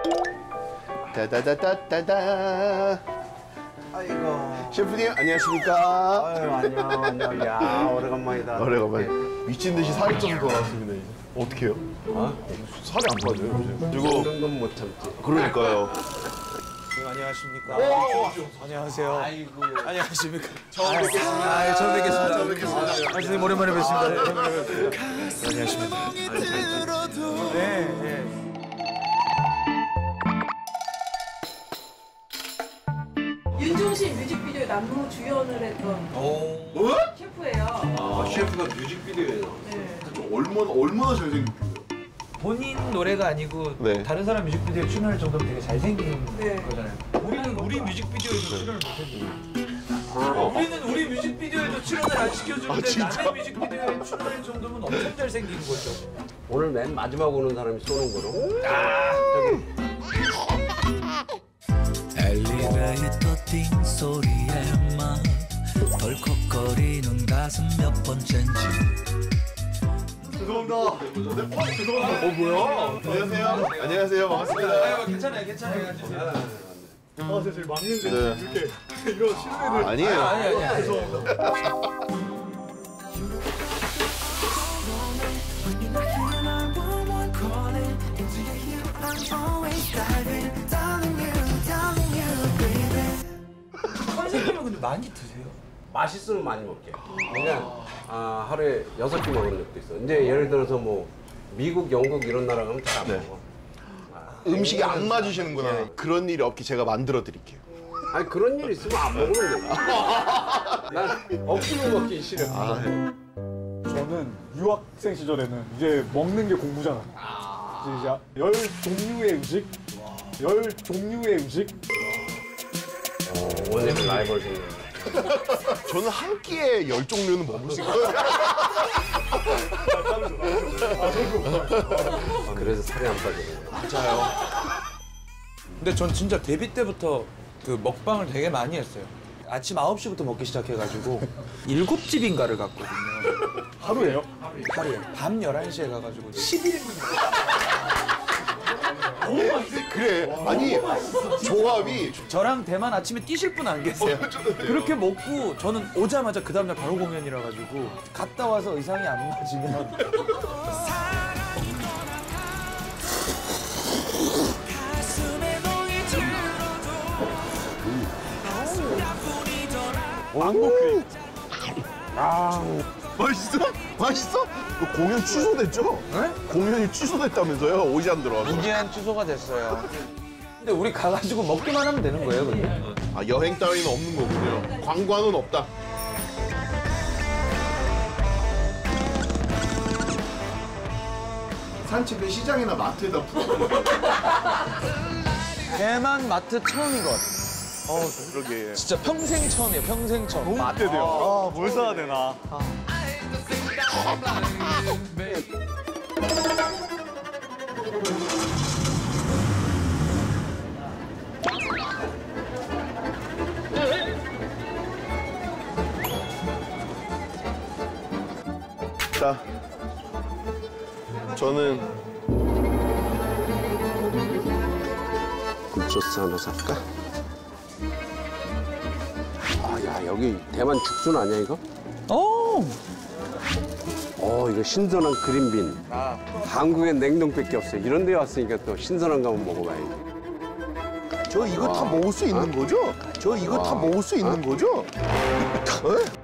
따다다다다다. 아이고. 셰프님 안녕하십니까? 아유 안녕. 야 오래간만이다. 오래간만에. 미친 듯이 살이 쪄서 돌아왔습니다. 이제. 어떻게 해요? 어? 살이 안 빠져요 요즘. 그리고 이런 건 못 참지. 그러니까요. 안녕하십니까. 안녕하세요. 아이고. 안녕하십니까. 처음 뵙겠습니다. 처음 뵙겠습니다. 처음 뵙겠습니다. 선생님 오랜만에 뵙습니다. 안녕하십니까. 네. 윤종신 뮤직비디오에 남궁 주연을 했던 뭐? 셰프예요. 아 셰프가 뮤직비디오에 나왔어. 네. 얼마나 잘생겼길래? 본인 노래가 아니고 네. 다른 사람 뮤직비디오에 출연할 정도면 되게 잘생긴 네. 거잖아요. 우리는 우리 뮤직비디오에도 출연을 못했는데. 우리는 우리 뮤직비디오에도 출연을 안 시켜주는데 진짜? 남의 뮤직비디오에 출연할 정도면 엄청 잘생긴 거죠. 오늘 맨 마지막 오는 사람이 쏘는 거로. 엘리베이터 띵소리에만 덜컥거리는 가슴 몇 번째인지 죄송합니다. 뭐야? 안녕하세요. 안녕하세요. 반갑습니다. 괜찮아요. 아, 제가 제일 막는데 네. 이렇게 이런 실내를 아니에요. 아니. 선생님은 근데 많이 드세요? 맛있으면 많이 먹게. 그냥 하루에 6끼 먹는 적도 있어. 이제 예를 들어서 뭐 미국, 영국 이런 나라 가면 잘 안 네. 먹어. 음식이 안 맞으시는구나. 그런 일이 없게 제가 만들어 드릴게요. 아니 그런 일 있으면 안 먹으면 돼. 난 억지로 먹기 싫어. 저는 유학생 시절에는 이제 먹는 게 공부잖아요. 이제 10종류의 음식, 10종류의 음식. 오늘 라이벌 생겨. 저는 한 끼에 10종류는 먹을 수 있어요. 그래서 살이 안 빠지는 거야. 맞아요. 근데 전 진짜 데뷔 때부터 그 먹방을 되게 많이 했어요. 아침 9시부터 먹기 시작해가지고 7집인가를 갔거든요. 하루예요? 하루에. 밤 11시에 가가지고 11일. 그래. 아니 조합이 저랑 대만 아침에 뛰실 분 안 계세요. 그렇게 먹고 저는 오자마자 그 다음날 바로 공연이라 가지고 갔다 와서 의상이 안 맞으면 망고크림. 맛있어? 맛있어? 그 공연 취소됐죠? 네? 공연이 취소됐다면서요? 오지 안 들어와서. 무기한 취소가 됐어요. 근데 우리 가가지고 먹기만 하면 되는 거예요, 근데? 아 여행 따위는 없는 거군요. 관광은 없다. 산책은 시장이나 마트에다 풀어. 대만 마트 처음인 것 같아요. 그러게. 진짜 평생 처음이에요, 평생 처음. 너무 기대돼요. 뭘 사야 되나. 자, 저는 굴소스 하나 살까? 야 여기 대만 죽순 아니야 이거? 오! 이거 신선한 그린빈. 한국엔 냉동밖에 없어요. 이런 데 왔으니까 또 신선한 거 한번 먹어봐야지. 저 이거 다 먹을 수 있는 거죠? 저 이거 다 먹을 수 있는 거죠? 에?